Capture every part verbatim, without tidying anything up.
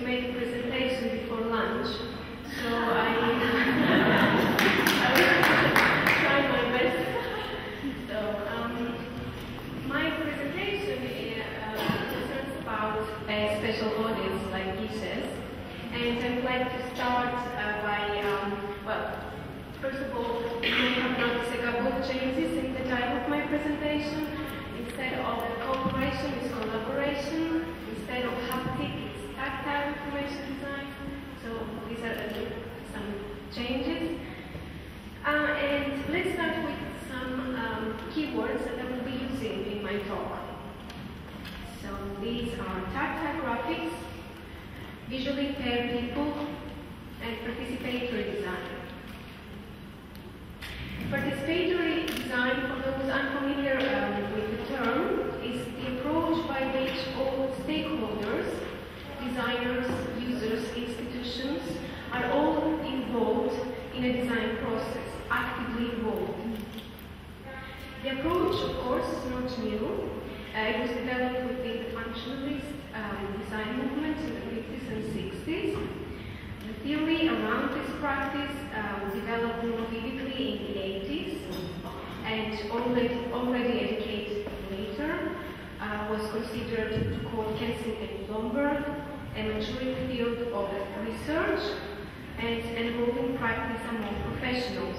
make a presentation before lunch, so I, I will try my best. So, um, my presentation uh, concerns about a special audience like Gishes, and I would like to start uh, by, um, well, first of all, you may have noticed a couple of changes in the title of my presentation. Instead of cooperation, it's collaboration. Instead of haptic, it's tactile information design. So these are uh, some changes. Uh, and let's start with some um, keywords that I will be using in my talk. So these are tactile graphics, visually impaired people, and participatory design. Participatory design, for those unfamiliar um, with the term, is the approach by which all stakeholders, designers, users, institutions, are all involved in a design process, actively involved. The approach, of course, is not new. Uh, it was developed within the functionalist um, design movement in the fifties and sixties. The theory around this practice um, developed more vividly in the eighties, and already, already a decade later uh, was considered to call Kensington-Blomberg a maturing field of research and an evolving practice among professionals.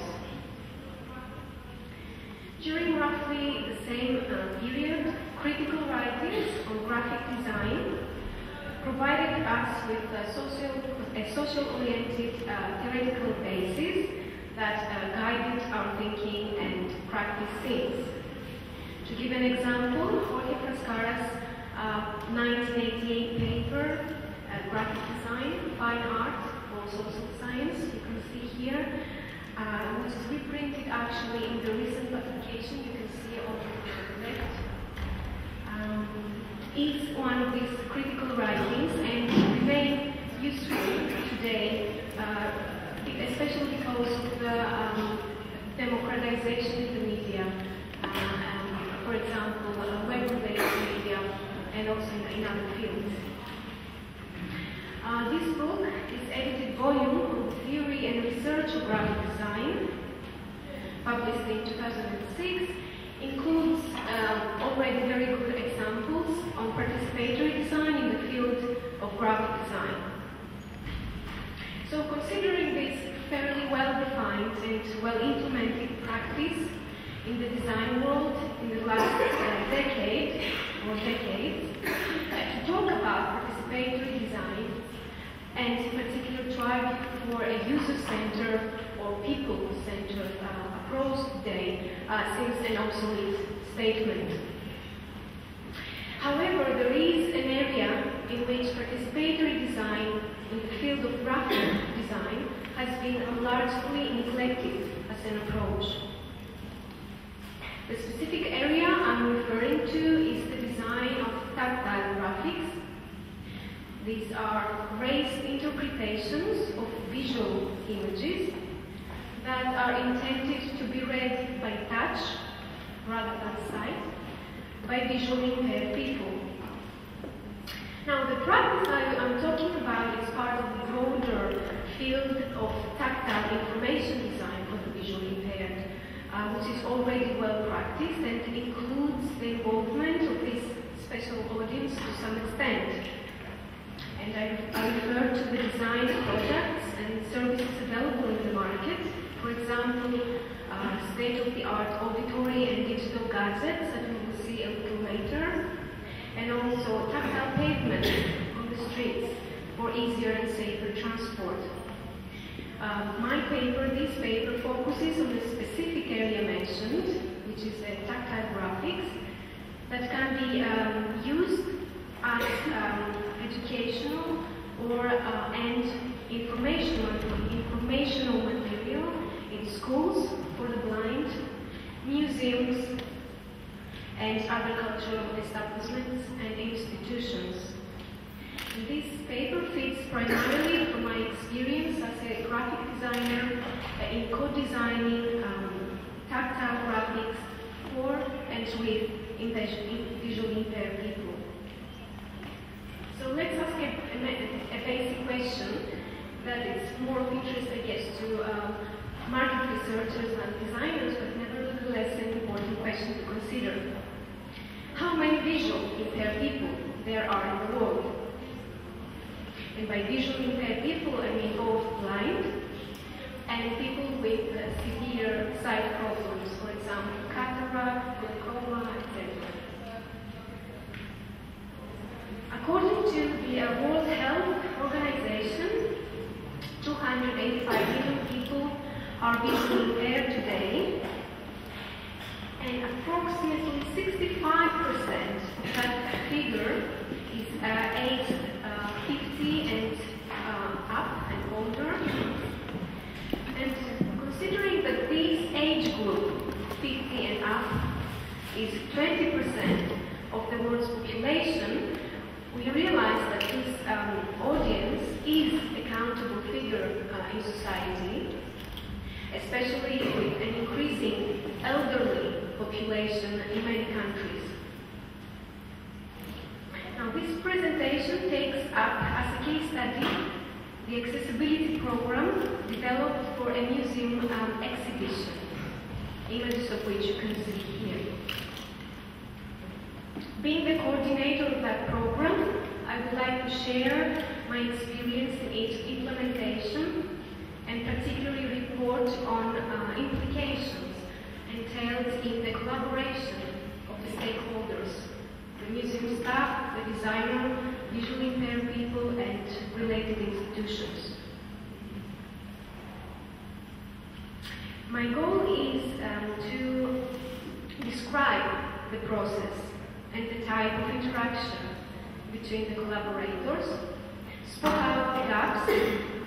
During roughly the same uh, period, critical writings on graphic design provided us with a social, a social-oriented uh, theoretical basis that uh, guided our thinking and practice since. To give an example, Jorge Frascara's uh, nineteen eighty-eight paper, uh, Graphic Design, Fine Art, or Social Science, you can see here, uh, which is reprinted actually in the recent publication you can see on the left. Um, is one of these critical writings and remain useful today, uh, especially because of the um, democratization of the media, uh, um, for example, uh, web-related media, and also in, in other fields. Uh, this book is edited volume on the theory and research of graphic design, published in two thousand six, includes um, already very good examples on participatory design in the field of graphic design. So considering this fairly well-defined and well-implemented practice in the design world in the last uh, decade or decades, uh, to talk about participatory design and in particular to argue for a user-centered or people-centered uh, approach today uh, seems an obsolete statement. However, there is an area in which participatory design in the field of graphic design has been largely neglected as an approach. The specific area I'm referring to is the design of tactile graphics. These are raised interpretations of visual images that are intended to be read by touch rather than sight by visually impaired people. Now, the practice I'm talking about is part of the broader field of tactile information design for the visually impaired, uh, which is already well practiced and includes the involvement of this special audience to some extent. And I, I refer to the design of products and services available in the market. For example, uh, state-of-the-art auditory and digital gadgets that we will see a little later, and also tactile pavements on the streets for easier and safer transport. Uh, my paper, this paper, focuses on the specific area mentioned, which is uh, tactile graphics, that can be um, used as um, educational or uh, and informational, informational material in schools for the blind, museums, and other cultural establishments and institutions. And this paper fits primarily from my experience as a graphic designer uh, in co-designing um, tactile graphics for and with visually impaired people. So let's ask a, a, a basic to um, market researchers and designers, but nevertheless an important question to consider. How many visually impaired people there are in the world? And by visually impaired people, I mean both blind and people with uh, severe sight problems, for example, cataract, glaucoma, et cetera. According to the uh, World Health Organization, two hundred eighty-five million people are visually impaired today, and approximately sixty-five percent of that figure is uh, aged uh, fifty and uh, up and older. And considering that this age group, fifty and up, is twenty percent of the world's population, we realize that this um, audience is a countable figure uh, in society, especially with an increasing elderly population in many countries. Now, this presentation takes up as a case study the accessibility program developed for a museum um, exhibition, images of which you can see here. Being the coordinator of that program, I would like to share my experience in its implementation and particularly report on uh, implications entailed in the collaboration of the stakeholders, the museum staff, the designer, visually impaired people, and related institutions. My goal is um, to describe the process and the type of interaction between the collaborators, spot out the gaps